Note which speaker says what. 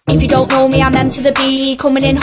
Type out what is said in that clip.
Speaker 1: If you don't know me, I'm M to the B, coming in